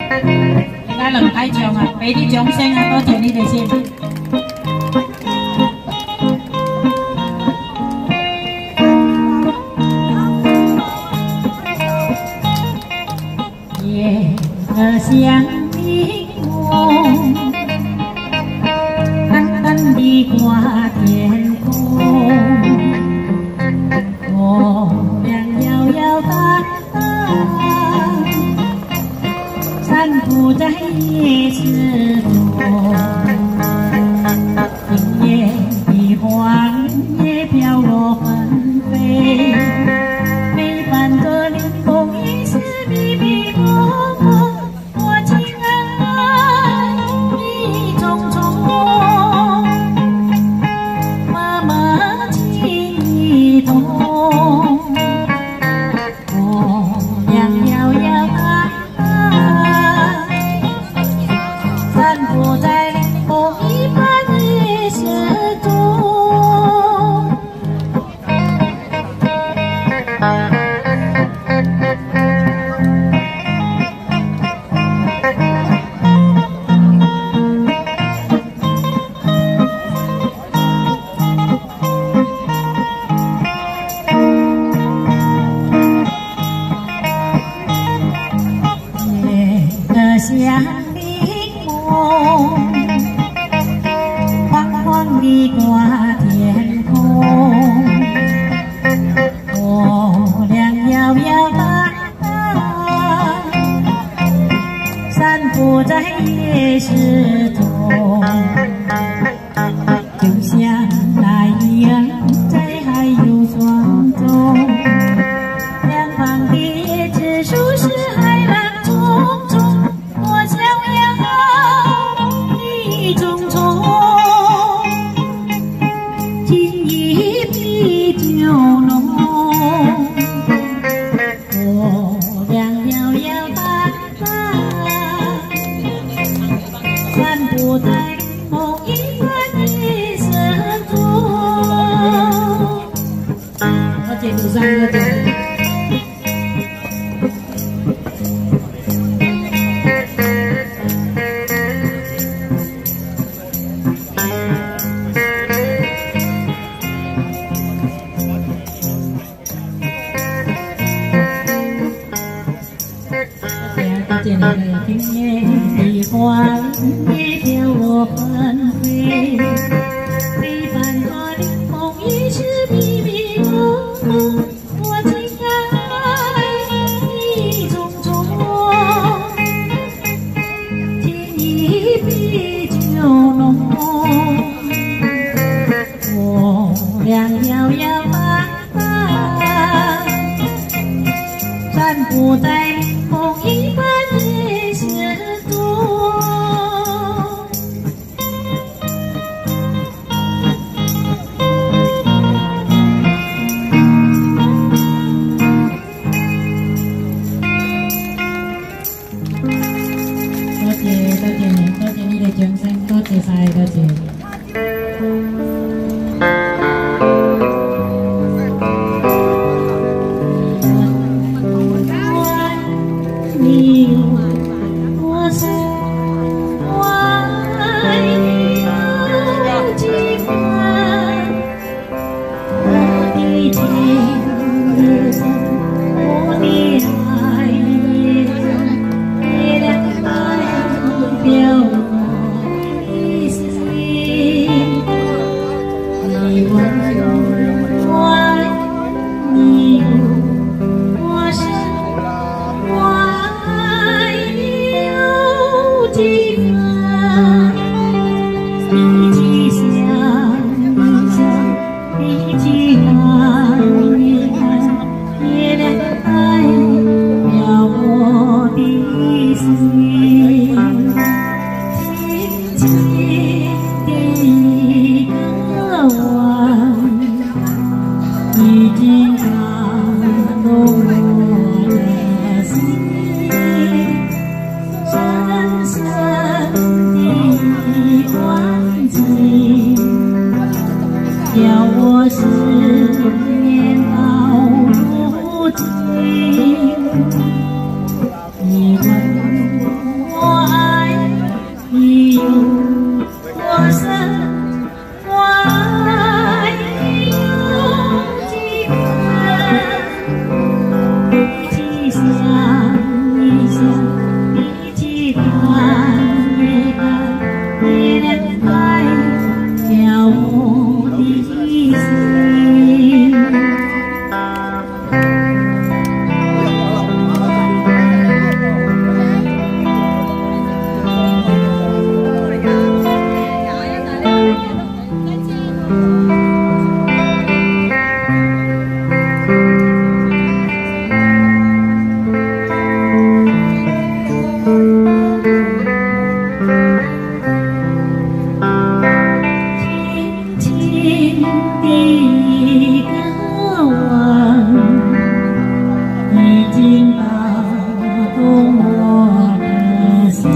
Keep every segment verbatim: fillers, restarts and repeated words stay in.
咱两台奖啊，给你掌声啊，多谢你哋先。夜的像迷梦，淡淡地挂天空，我俩摇摇摆摆。 散步在夜之中，今夜的黄叶飘落纷飞，陪伴着你风一丝迷迷蒙蒙，我亲爱你匆匆，妈妈请你懂，我俩摇摇摆摆。 散步在风一般夜色中，夜的香。 晃晃地挂天空，我俩摇摇摆摆，散步在夜市中，就像那样在海游船中，两旁的椰子树是海浪冲冲，我想要你匆匆。 今夜啤酒浓，我俩摇摇摆摆，散步在梦一般夜色中。我这路上我这。 见了今夜的黄叶飘落纷飞，陪伴着你梦一时迷迷蒙蒙，我亲爱你匆匆，今夜啤酒浓，我俩摇摇摆摆，散步在梦一般。 多謝多謝你，多謝你哋掌聲，多謝晒，多謝。你我是我愛你有幾番，我的情人，我的愛人。 漂泊， 轻轻的歌吻，已经打动我的心，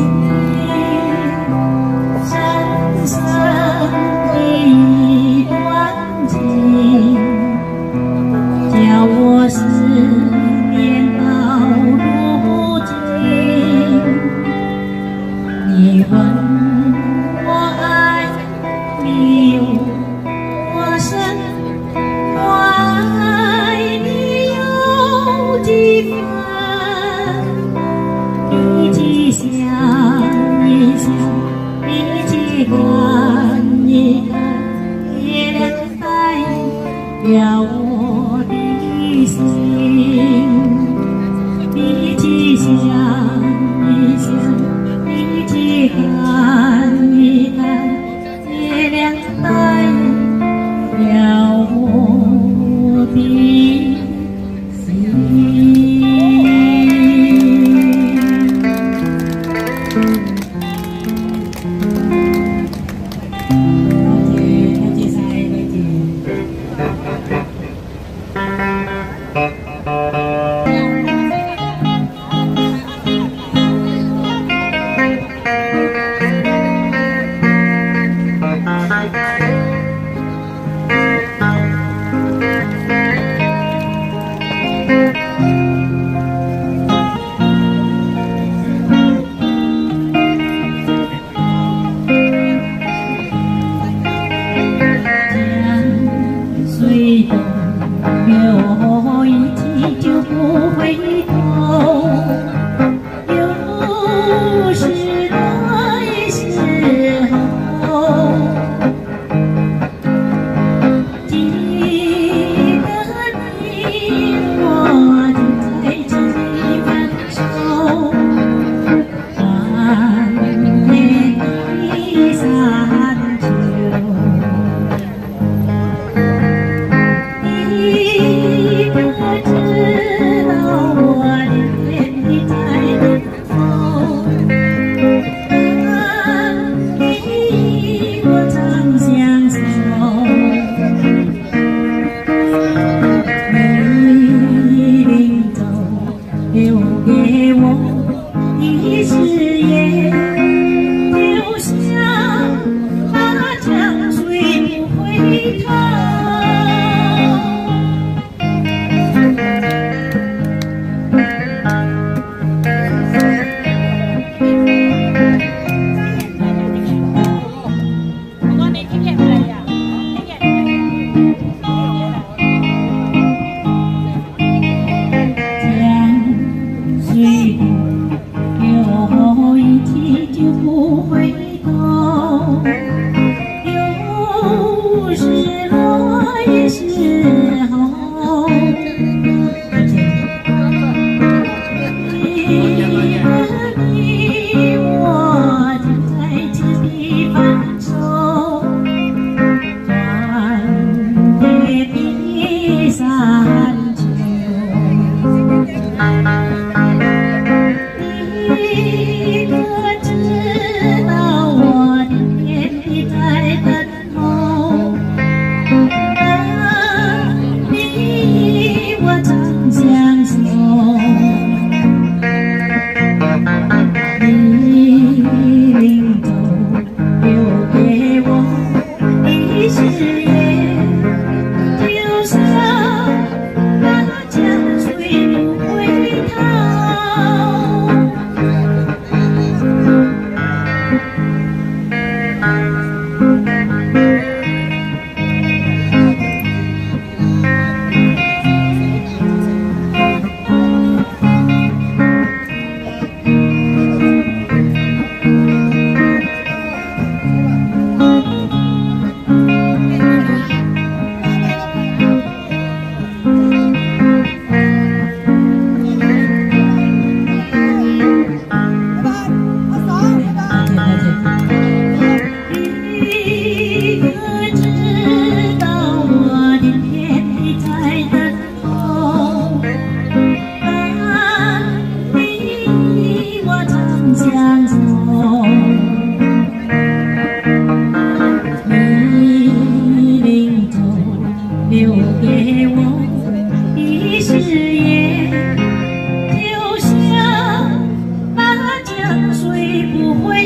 深深的一段情，叫我思念到如今。你问我爱你有多深，我爱你有几分？一起想一想，一起看一看，月亮代表我的心。一起想一想，一起看一看，月亮代表我的心。水东流一去就不回头，有时来时候，记得你我就在这里分手，寒夜的山丘。你可知道我恋恋的在等候？和你我常相守，你临走留给我的誓言，就像那江水不回头。流一去就不回头，有时来时候，记得你我就在此地分手，寒夜的山丘。你可知道给我的誓言，就像那江水不会